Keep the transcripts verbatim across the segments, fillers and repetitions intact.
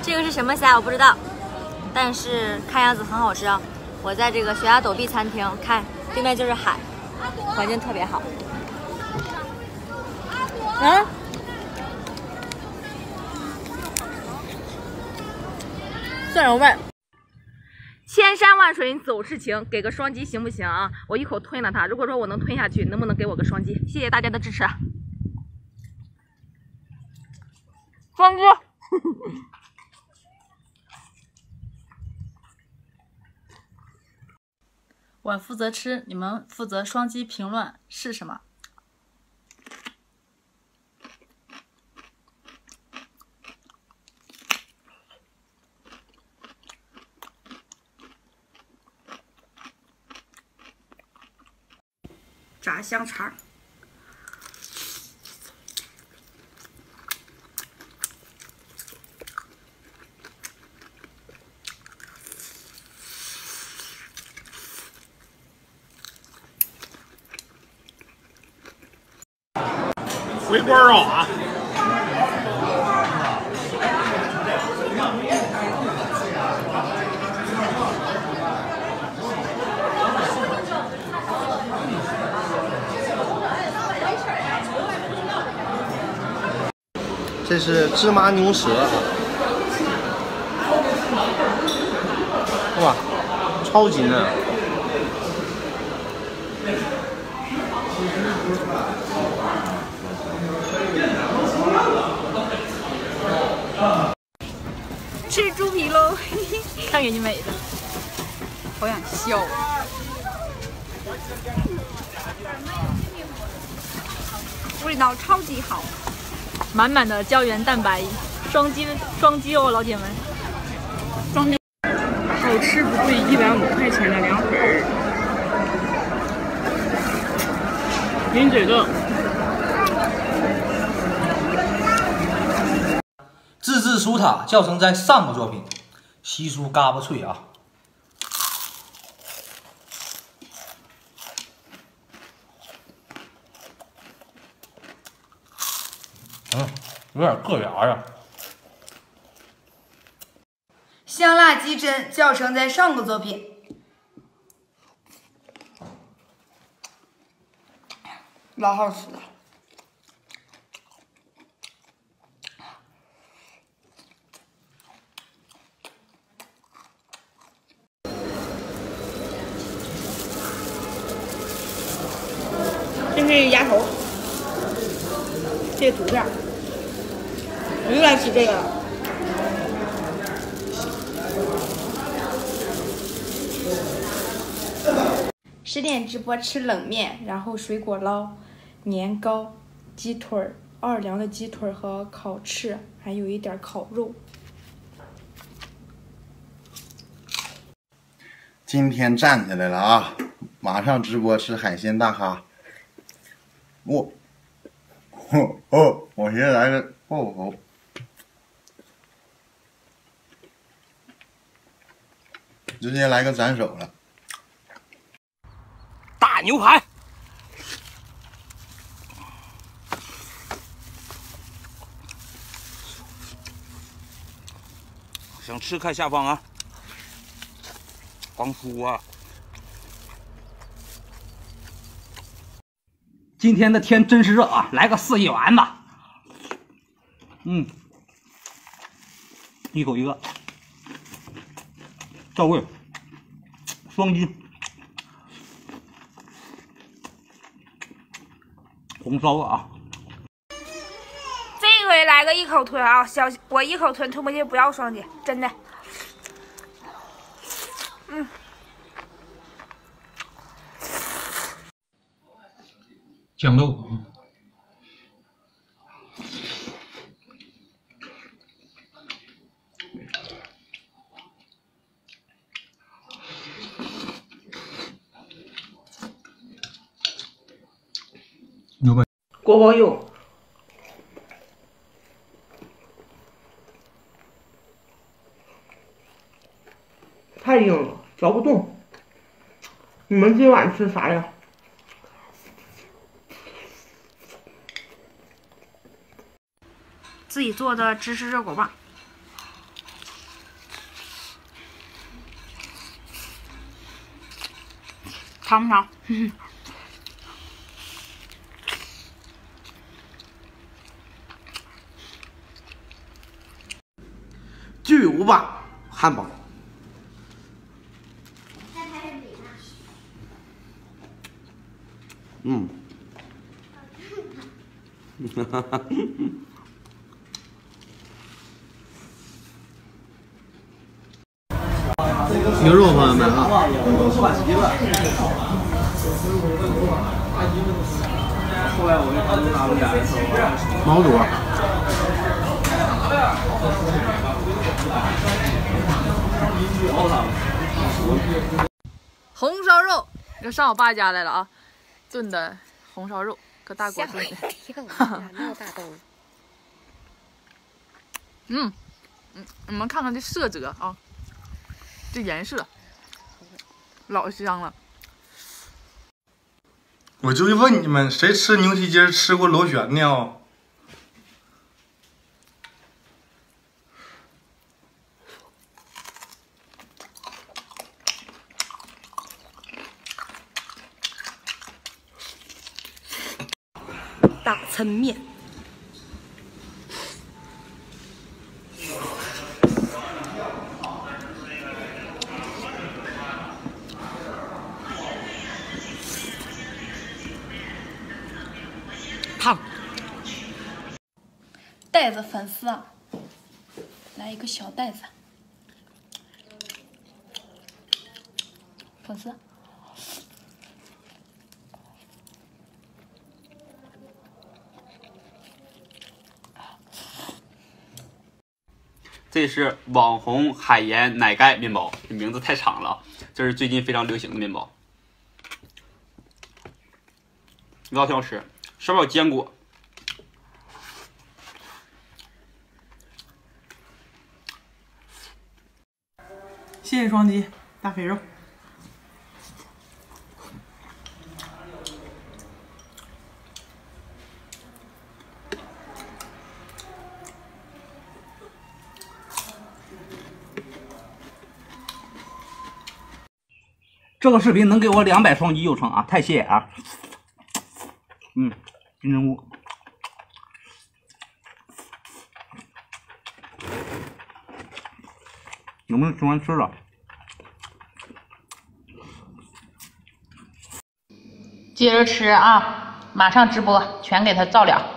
这个是什么虾我不知道，但是看样子很好吃啊！我在这个悬崖陡壁餐厅，看对面就是海，环境特别好。嗯，蒜蓉味儿。千山万水走是情，给个双击行不行啊？我一口吞了它。如果说我能吞下去，能不能给我个双击？谢谢大家的支持。双击。 我负责吃，你们负责双击评论是什么？ 炸香肠。 回锅肉啊！ 这是芝麻牛舌，哇，超级嫩！ 吃猪皮喽！ 看给你美的， 好想笑。味道超级好。 满满的胶原蛋白，双击双击哦，老铁们， 双击，好吃不贵，一百五块钱的凉粉儿，抿嘴的。 自制酥塔教程在上个作品，稀疏嘎巴脆啊！嗯，有点硌牙呀。 香辣鸡胗教程在上个作品，老好吃了。 这是鸭头，这个图片，我又爱吃这个了。十点直播吃冷面，然后水果捞、年糕、鸡腿儿、奥尔良的鸡腿和烤翅，还有一点烤肉。 今天站起来了啊！马上直播吃海鲜大咖。我，哦哦，我先来个爆口。直接来个斩首了。 大牛排，想吃看下方啊，黄酥啊。 今天的天真是热啊，来个四喜丸吧。嗯，一口一个，到位，双击。红烧啊！ 这回来个一口吞啊，小我一口吞吞不进，不要双击，真的。嗯。 酱肉。牛排。 锅包肉。太硬了，嚼不动。你们今晚吃啥呀？自己做的芝士热狗棒。 尝不尝？ 巨无霸汉堡。嗯。哈哈哈。牛肉朋友们啊，毛肚， 红烧肉，又上我爸家来了啊，炖的红烧肉，搁大锅炖的。嗯嗯，你们看看这色泽啊。这颜色老香了。 我就问你们，谁吃牛蹄筋吃过螺旋呢？ 大抻面。烫。 袋子粉丝啊，来一个小袋子，粉丝。 这是网红海盐奶盖面包，名字太长了，这是最近非常流行的面包，味道挺好吃，上面有坚果。 谢谢双击大肥肉。 这个视频能给我两百双击就成啊，太谢谢啊！嗯，金针菇，有没有喜欢吃的？ 接着吃啊！马上直播，全给他照了。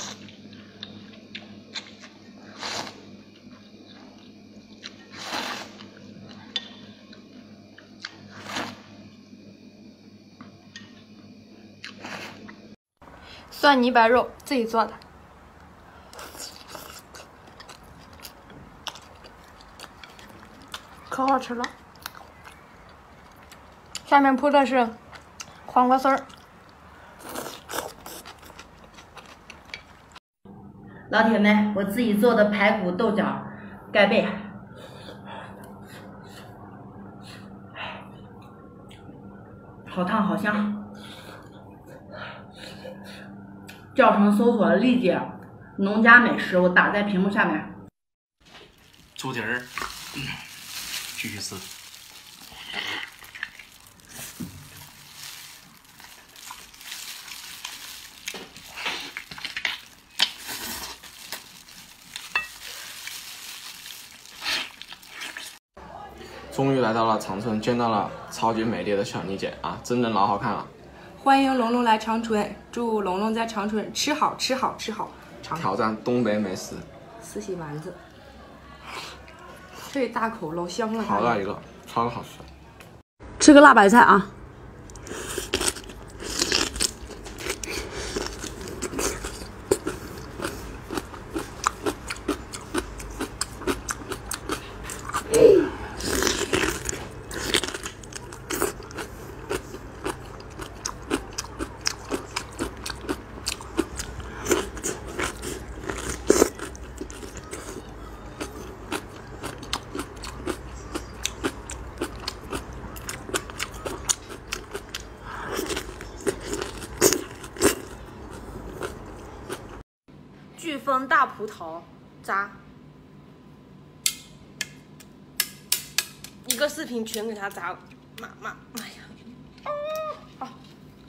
蒜泥白肉自己做的，可好吃了。下面铺的是黄瓜丝儿。 老铁们，我自己做的排骨豆角盖贝，好烫好香。教程搜索丽姐农家美食，我打在屏幕下面。 猪蹄儿，嗯，继续吃。 终于来到了长春，见到了超级美丽的小妮姐啊，真的老好看了。 欢迎龙龙来长春，祝龙龙在长春吃好吃好吃好。 挑战东北美食， 四喜丸子，这一大口老香了。 好大一个，超好吃。 吃个辣白菜啊！ 飓风大葡萄渣，一个视频全给他砸了，妈妈妈呀！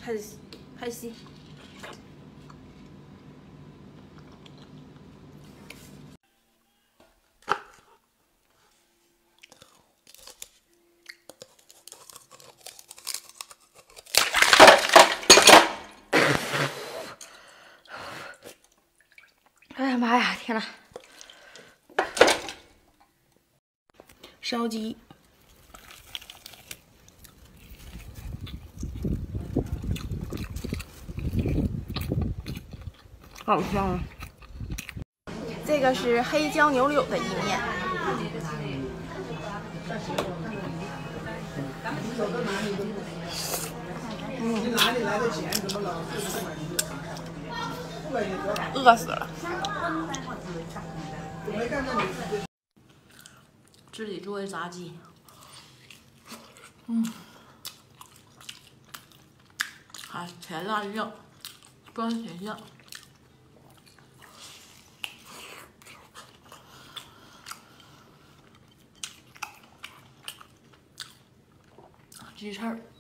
开始开始吸。哎呀妈呀！天呐！ 烧鸡， 好香啊！ 这个是黑椒牛柳的意面。 你哪里来的钱？怎么老饿死了。 自己做的炸鸡，嗯，还甜辣酱，酸甜酱，鸡翅儿。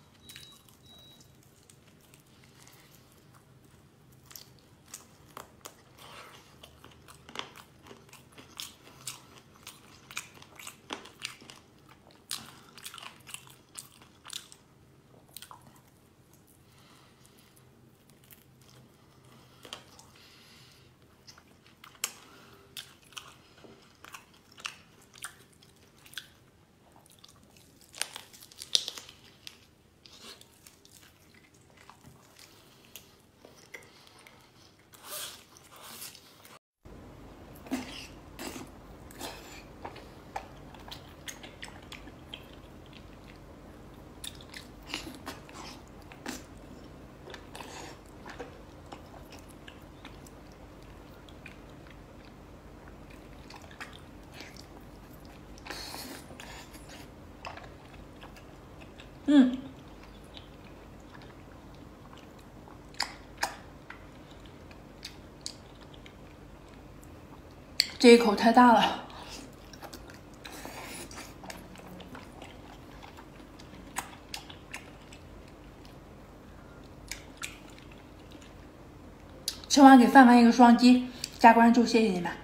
嗯， 这一口太大了。吃完给范范一个双击，加关注，谢谢你们。